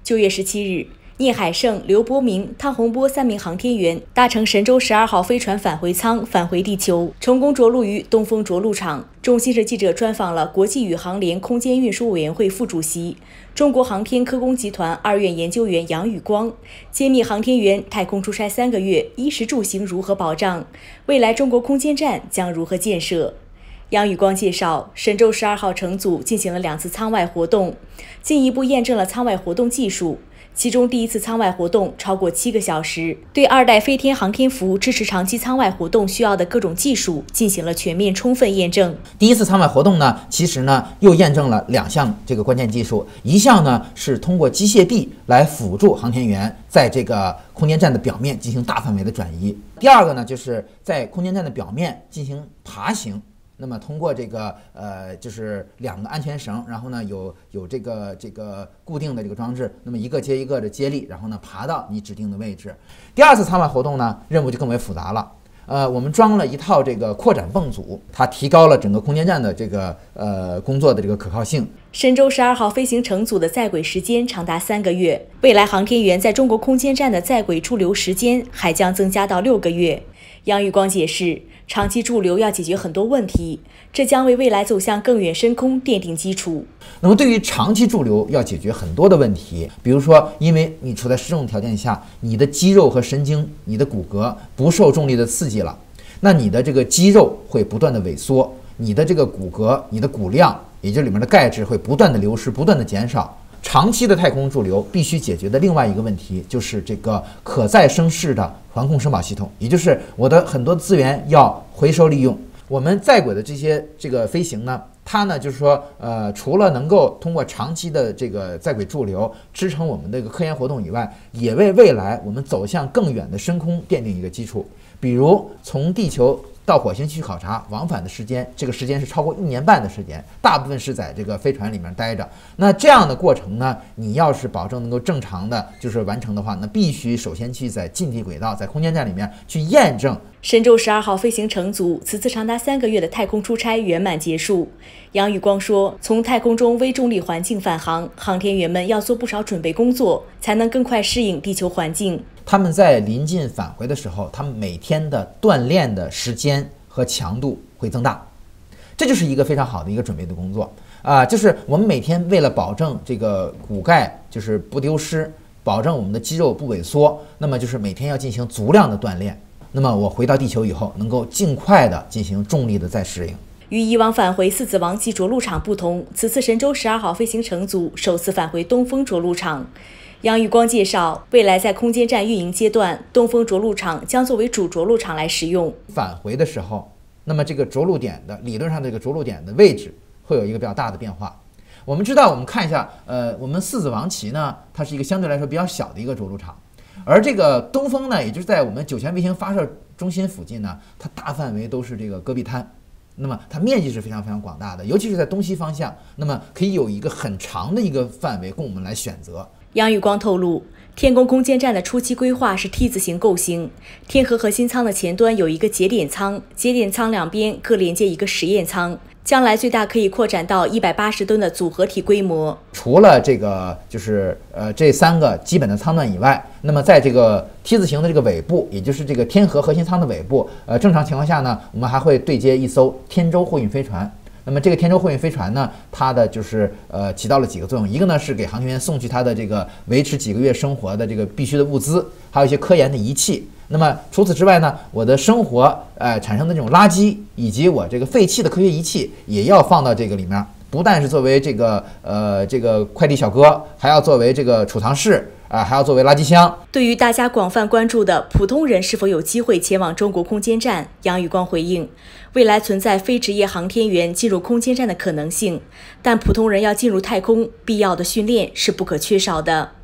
9月17日，聂海胜、刘伯明、汤洪波3名航天员搭乘神舟12号飞船返回舱返回地球，成功着陆于东风着陆场。中新社记者专访了国际宇航联空间运输委员会副主席、中国航天科工集团2院研究员杨宇光，揭秘航天员太空出差3个月衣食住行如何保障，未来中国空间站将如何建设。杨宇光介绍，神舟12号乘组进行了2次舱外活动，进一步验证了舱外活动技术。其中第1次舱外活动超过7个小时，对2代飞天航天服支持长期舱外活动需要的各种技术进行了全面充分验证。 第1次舱外活动呢，其实呢又验证了2项这个关键技术，一项呢是通过机械臂来辅助航天员在这个空间站的表面进行大范围的转移，第2个呢就是在空间站的表面进行爬行。那么通过这个就是2个安全绳，然后呢有这个固定的这个装置，那么一个接一个的接力，然后呢爬到你指定的位置。第2次舱外活动呢，任务就更为复杂了。我们装了一套这个扩展泵组，它提高了整个空间站的这个工作的这个可靠性。 神舟12号飞行乘组的在轨时间长达3个月，未来航天员在中国空间站的在轨驻留时间还将增加到6个月。杨宇光解释，长期驻留要解决很多问题，这将为未来走向更远深空奠定基础。 那么对于长期驻留要解决很多的问题，比如说因为你处在失重条件下，你的肌肉和神经、你的骨骼不受重力的刺激了，那你的这个肌肉会不断的萎缩，你的这个骨骼、你的骨量，也就是里面的钙质会不断的流失，不断的减少。长期的太空驻留必须解决的另外一个问题，就是这个可再生式的环控生保系统，也就是我的很多资源要回收利用。我们在轨的这个飞行呢，它呢就是说除了能够通过长期的这个在轨驻留支撑我们这个科研活动以外，也为未来我们走向更远的深空奠定一个基础。比如从地球到火星去考察，往返的时间，这个时间是超过1年半的时间，大部分是在这个飞船里面待着。那这样的过程呢，你要是保证能够正常的就是完成的话，那必须首先去在近地轨道，在空间站里面去验证。 神舟12号飞行乘组此次长达3个月的太空出差圆满结束。杨宇光说，从太空中微重力环境返航，航天员们要做不少准备工作，才能更快适应地球环境。 他们在临近返回的时候，他们每天的锻炼的时间和强度会增大，这就是一个非常好的一个准备的工作就是我们每天为了保证这个骨钙就是不丢失，保证我们的肌肉不萎缩，那么就是每天要进行足量的锻炼。那么我回到地球以后，能够尽快的进行重力的再适应。 与以往返回4子王级着陆场不同，此次神舟12号飞行乘组首次返回东风着陆场。杨宇光介绍，未来在空间站运营阶段，东风着陆场将作为主着陆场来使用。 返回的时候，那么这个着陆点的理论上这个着陆点的位置会有一个比较大的变化。我们知道，我们看一下，我们4子王旗呢，它是一个相对来说比较小的一个着陆场，而这个东风呢，也就是在我们酒泉卫星发射中心附近呢，它大范围都是这个戈壁滩。那么它面积是非常非常广大的，尤其是在东西方向，那么可以有一个很长的一个范围供我们来选择。 杨宇光透露，天宫空间站的初期规划是 T 字形构型，天河核心舱的前端有一个节点舱，节点舱两边各连接一个实验舱，将来最大可以扩展到180吨的组合体规模。 除了这个就是这3个基本的舱段以外，那么在这个 T 字形的这个尾部，也就是这个天河核心舱的尾部，正常情况下呢，我们还会对接一艘天舟货运飞船。那么这个天舟货运飞船呢，它的就是起到了几个作用，一个呢是给航天员送去它的这个维持几个月生活的这个必须的物资，还有一些科研的仪器。那么除此之外呢，我的生活产生的这种垃圾以及我这个废弃的科学仪器也要放到这个里面，不但是作为这个快递小哥，还要作为这个储藏室还要作为垃圾箱。 对于大家广泛关注的普通人是否有机会前往中国空间站，杨宇光回应，未来存在非职业航天员进入空间站的可能性，但普通人要进入太空，必要的训练是不可缺少的。